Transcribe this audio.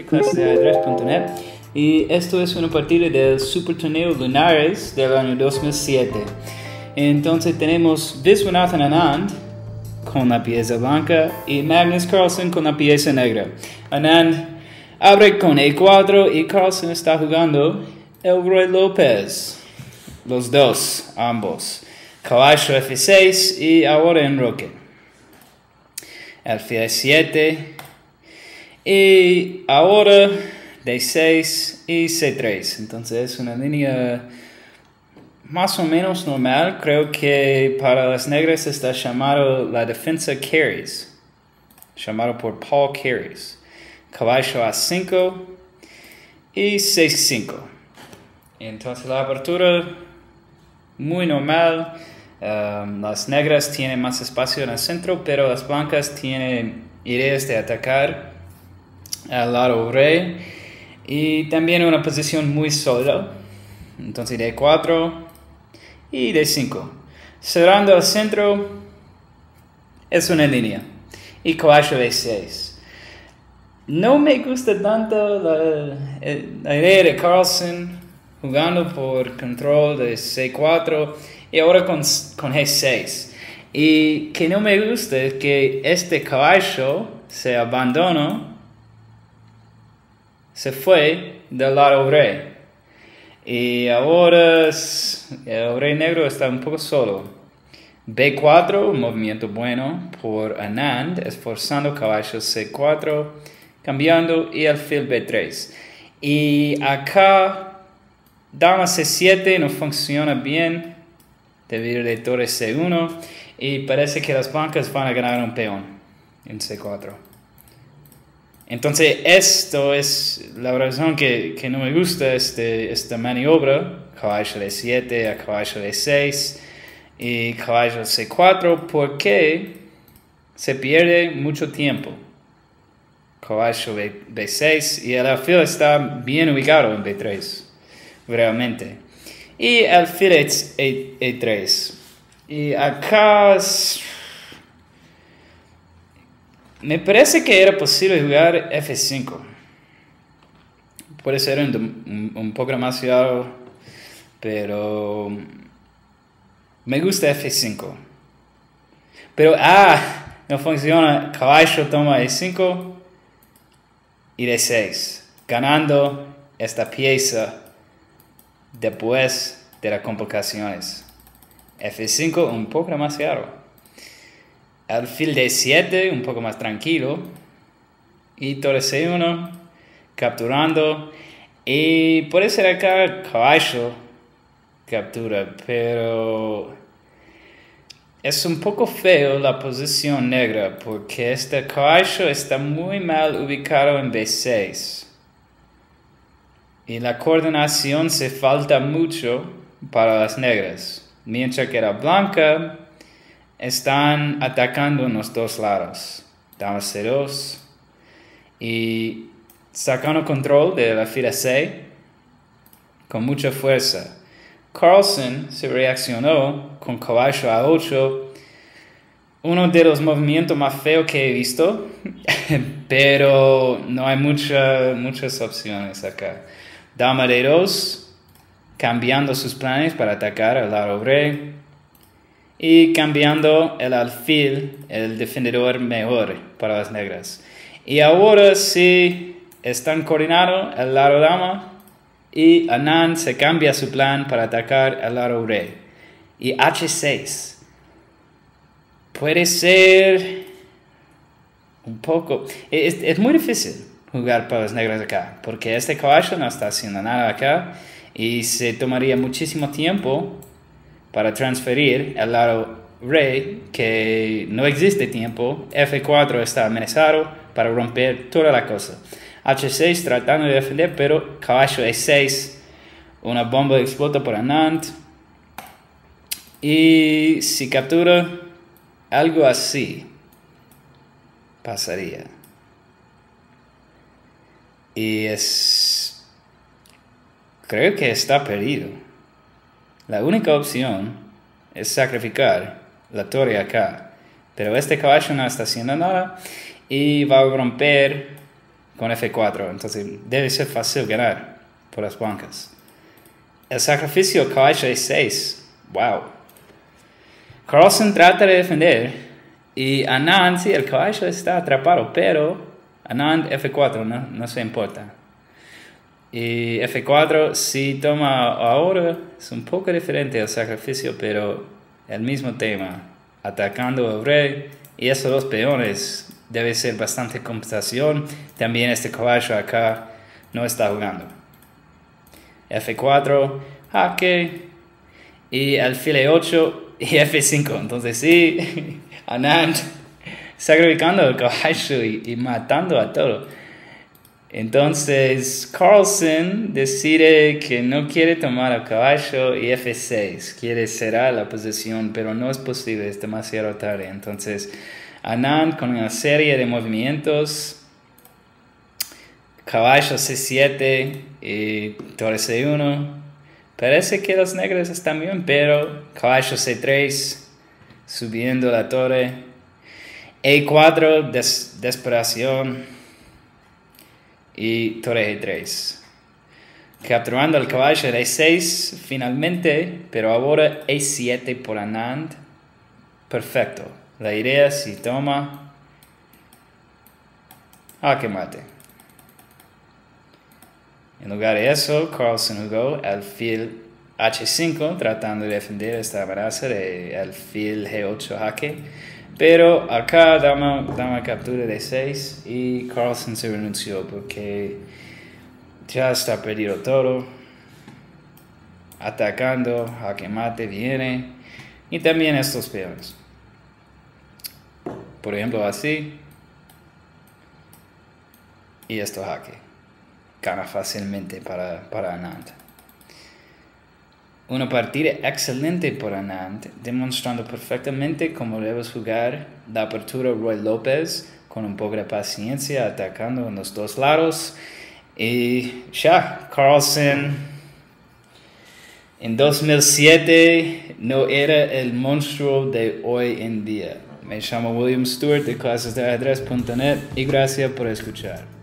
claseajedrez.net y esto es una partida del Super Torneo Lunares del año 2007. Entonces tenemos Viswanathan Anand con la pieza blanca y Magnus Carlsen con la pieza negra. Anand abre con E4 y Carlsen está jugando el Ruy López. Los dos, ambos. Caballo F6 y ahora enroque. Alfil E7 y ahora D6 y C3. Entonces es una línea más o menos normal. Creo que para las negras está llamado la defensa carries, llamado por Paul Carries. Caballo A5 y C5. Entonces la apertura muy normal. Las negras tienen más espacio en el centro, pero las blancas tienen ideas de atacar al lado rey y también una posición muy sólida. Entonces D4 y D5. Cerrando el centro es una línea y caballo E6. No me gusta tanto la idea de Carlsen jugando por control de C4 y ahora con G6. Y que no me gusta es que este caballo se abandonó, se fue del lado rey. Y ahora el rey negro está un poco solo. B4, un movimiento bueno por Anand, esforzando caballo C4, cambiando y alfil B3. Y acá, dama C7 no funciona bien debido a torre C1 y parece que las blancas van a ganar un peón en C4. Entonces esto es la razón que no me gusta esta maniobra, caballo D7 a caballo D6 y caballo C4, porque se pierde mucho tiempo. Caballo B6 y el alfil está bien ubicado en B3, realmente. Y alfil E3. Y acá me parece que era posible jugar F5. Puede ser un poco demasiado, pero me gusta F5. Pero no funciona. Caballo toma E5 y D6, ganando esta pieza después de las complicaciones. F5 un poco demasiado. Alfil D7 un poco más tranquilo. Y torre C1 capturando. Y puede ser acá caballo captura, pero es un poco feo la posición negra porque este caballo está muy mal ubicado en B6. Y la coordinación se falta mucho para las negras. Mientras que la blanca están atacando en los dos lados. Dama C2. Y sacando control de la fila C con mucha fuerza. Carlsen se reaccionó con caballo A8. Uno de los movimientos más feos que he visto. Pero no hay muchas opciones acá. Dama D2, cambiando sus planes para atacar al lado rey. Y cambiando el alfil, el defensor mejor para las negras. Y ahora sí están coordinados el lado dama. Y Anand se cambia su plan para atacar al lado rey. Y H6. Puede ser un poco... Es muy difícil jugar para las negras acá, porque este caballo no está haciendo nada acá y se tomaría muchísimo tiempo para transferir al lado rey, que no existe tiempo. F4 está amenazado para romper toda la cosa. H6 tratando de defender, pero caballo E6, una bomba explota por Anand. Y si captura, algo así pasaría. Y creo que está perdido. La única opción es sacrificar la torre acá. Pero este caballo no está haciendo nada y va a romper con F4, entonces debe ser fácil ganar por las blancas. El sacrificio caballo E6, wow. Carlsen trata de defender y Anand, sí, el caballo está atrapado, pero Anand F4 no se importa. Y F4 si toma ahora es un poco diferente al sacrificio, pero el mismo tema, atacando al rey y esos dos peones debe ser bastante compensación. También este caballo acá no está jugando. F4, jaque y alfil E8 y F5. Entonces sí, Anand sacrificando el caballo y matando a todo. Entonces Carlsen decide que no quiere tomar el caballo y F6. Quiere cerrar la posición, pero no es posible, es demasiado tarde. Entonces Anand con una serie de movimientos, caballo C7 y torre C1. Parece que los negros están bien, pero caballo C3, subiendo la torre. E4, desesperación. Y torre E3. Capturando el caballo de E6 finalmente, pero ahora E7 por Anand. Perfecto. La idea si toma que mate. En lugar de eso, Carlsen jugó alfil H5 tratando de defender esta amenaza de alfil G8 jaque. Pero acá dama captura de 6 y Carlsen se renunció porque ya está perdido todo. Atacando, jaque mate viene. Y también estos peones. Por ejemplo así. Y esto jaque. Gana fácilmente para Anand. Una partida excelente por Anand, demostrando perfectamente cómo debes jugar la apertura Ruy López con un poco de paciencia, atacando en los dos lados. Y ya, Carlsen en 2007 no era el monstruo de hoy en día. Me llamo William Stewart de clasesdeajedrez.net y gracias por escuchar.